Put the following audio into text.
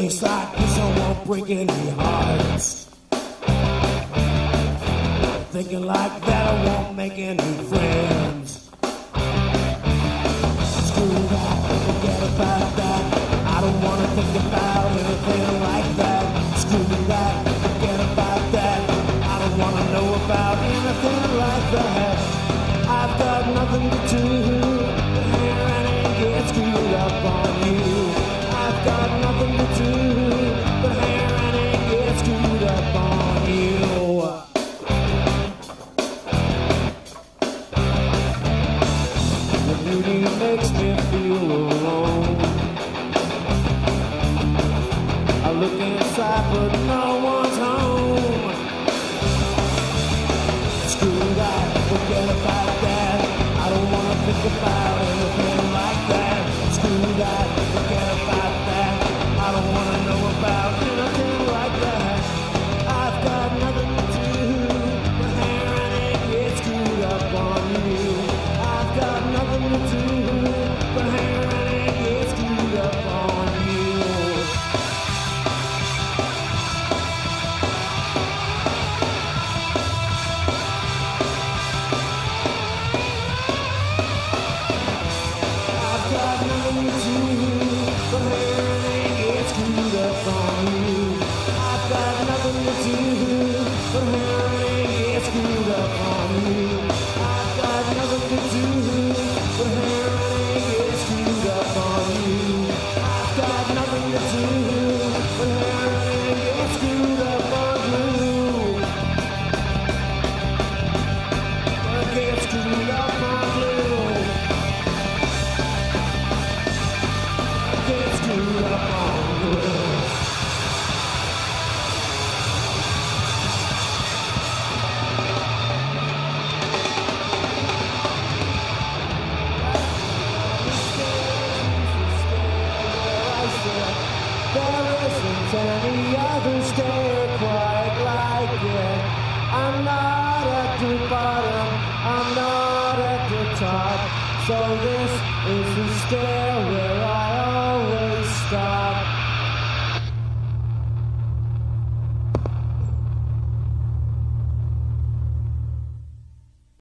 Tastes like this, I won't break any hearts. Thinking like that, I won't make any friends. Screw that, forget about that. I don't wanna think about anything like that. Screw that, forget about that. I don't wanna know about anything like that. I've got nothing to do but hear and get screwed up on you. I've got nothing to do but hear and get screwed up on you. Your beauty makes me feel alone. I look inside but no one's home. Screw that, forget about that. I don't wanna think about anything like that. Screw that, forget about that. I don't wanna know about anything like that. I've got nothing to do but hear and get screwed up on you. I've got nothing to do but hear and get screwed up on you. I've got nothing to do but hear and get screwed up on you. I've got nothing to do but hear and get screwed up on you. I've got nothing to do but hear and get screwed up on you. I've got nothing to do but hear and get screwed up on you. Get screwed up on you. Get screwed up on you. There isn't any other stair quite like it. I'm not at the bottom, I'm not at the top. So this is the stair where I always stop.